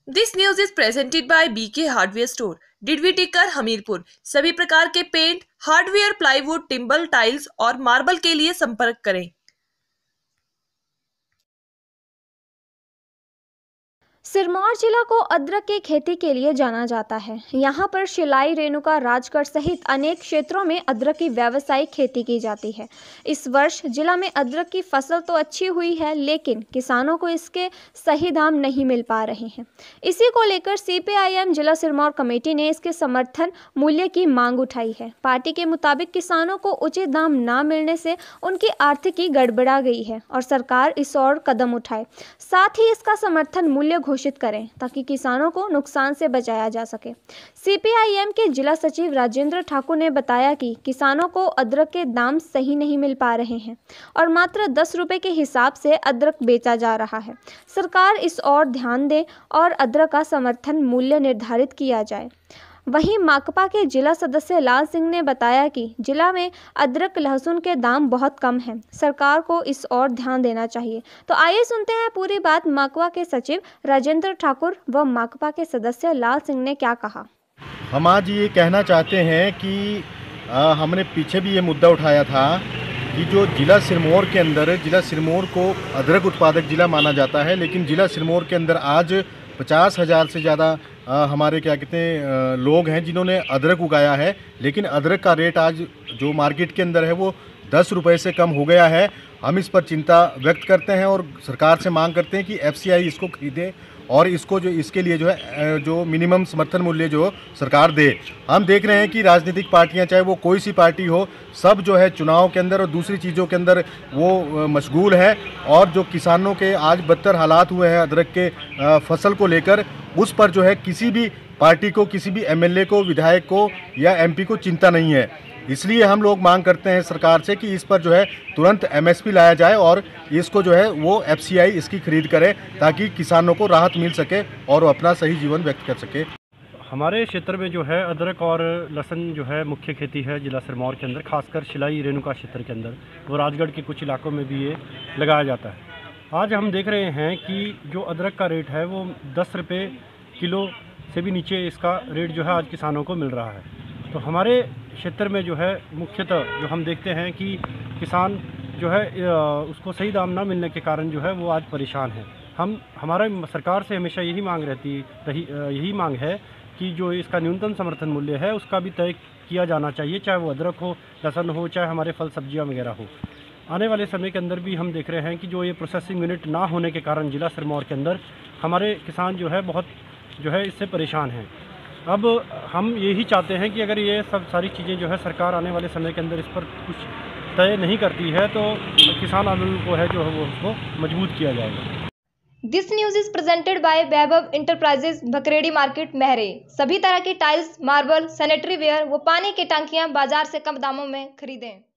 This news is presented by BK hardware store, Didwi Tikkar, Hamirpur. सभी प्रकार के paint, hardware, plywood, timber, tiles और marble के लिए संपर्क करें। सिरमौर जिला को अदरक की खेती के लिए जाना जाता है। यहाँ पर शिलाई, रेणुका, राजगढ़ सहित अनेक क्षेत्रों में अदरक की व्यावसायिक खेती की जाती है। इस वर्ष जिला में अदरक की फसल तो अच्छी हुई है, लेकिन किसानों को इसके सही दाम नहीं मिल पा रहे हैं। इसी को लेकर सीपीआईएम जिला सिरमौर कमेटी ने इसके समर्थन मूल्य की मांग उठाई है। पार्टी के मुताबिक किसानों को उचित दाम न मिलने से उनकी आर्थिकी गड़बड़ा गई है और सरकार इस और कदम उठाए, साथ ही इसका समर्थन मूल्य घोषित करें ताकि किसानों को नुकसान से बचाया जा सके। सीपीआईएम के जिला सचिव राजेंद्र ठाकुर ने बताया कि किसानों को अदरक के दाम सही नहीं मिल पा रहे हैं और मात्र 10 रुपए के हिसाब से अदरक बेचा जा रहा है। सरकार इस ओर ध्यान दे और अदरक का समर्थन मूल्य निर्धारित किया जाए। वहीं माकपा के जिला सदस्य लाल सिंह ने बताया कि जिला में अदरक, लहसुन के दाम बहुत कम हैं। सरकार को इस ओर ध्यान देना चाहिए। तो आइए सुनते हैं पूरी बात माकपा के सचिव राजेंद्र ठाकुर व माकपा के सदस्य लाल सिंह ने क्या कहा। हम आज ये कहना चाहते हैं कि हमने पीछे भी ये मुद्दा उठाया था कि जो जिला सिरमौर के अंदर, जिला सिरमौर को अदरक उत्पादक जिला माना जाता है, लेकिन जिला सिरमौर के अंदर आज 50,000 से ज़्यादा हमारे क्या कहते हैं लोग हैं जिन्होंने अदरक उगाया है, लेकिन अदरक का रेट आज जो मार्केट के अंदर है वो 10 रुपये से कम हो गया है। हम इस पर चिंता व्यक्त करते हैं और सरकार से मांग करते हैं कि एफसीआई इसको खरीदे और इसको जो इसके लिए जो है जो मिनिमम समर्थन मूल्य जो सरकार दे। हम देख रहे हैं कि राजनीतिक पार्टियां, चाहे वो कोई सी पार्टी हो, सब जो है चुनाव के अंदर और दूसरी चीज़ों के अंदर वो मशगूल है और जो किसानों के आज बदतर हालात हुए हैं अदरक के फसल को लेकर, उस पर जो है किसी भी पार्टी को, किसी भी एमएलए को, विधायक को या एमपी को चिंता नहीं है। इसलिए हम लोग मांग करते हैं सरकार से कि इस पर जो है तुरंत एमएसपी लाया जाए और इसको जो है वो एफसीआई इसकी खरीद करे ताकि किसानों को राहत मिल सके और वो अपना सही जीवन व्यक्त कर सके। हमारे क्षेत्र में जो है अदरक और लहसुन जो है मुख्य खेती है जिला सिरमौर के अंदर, खासकर शिलाई, रेणुका क्षेत्र के अंदर, वो राजगढ़ के कुछ इलाकों में भी ये लगाया जाता है। आज हम देख रहे हैं कि जो अदरक का रेट है वो 10 रुपये किलो से भी नीचे इसका रेट जो है आज किसानों को मिल रहा है। तो हमारे क्षेत्र में जो है मुख्यतः जो हम देखते हैं कि किसान जो है उसको सही दाम ना मिलने के कारण जो है वो आज परेशान है। हमारा सरकार से हमेशा यही मांग है कि जो इसका न्यूनतम समर्थन मूल्य है उसका भी तय किया जाना चाहिए, चाहे वो अदरक हो, लहसुन हो, चाहे हमारे फल सब्जियां वगैरह हो। आने वाले समय के अंदर भी हम देख रहे हैं कि जो ये प्रोसेसिंग यूनिट ना होने के कारण जिला सिरमौर के अंदर हमारे किसान जो है बहुत जो है इससे परेशान हैं। अब हम यही चाहते हैं कि अगर ये सब सारी चीज़ें जो है सरकार आने वाले समय के अंदर इस पर कुछ तय नहीं करती है तो किसान आंदोलन को है जो है वो उसको मजबूत किया जाएगा। This news is presented by Vaibhav enterprises, Bhakredi market, Mahre. सभी तरह की टाइल्स, मार्बल, सैनिटरी वेयर व पानी की टंकियां बाजार से कम दामों में खरीदें।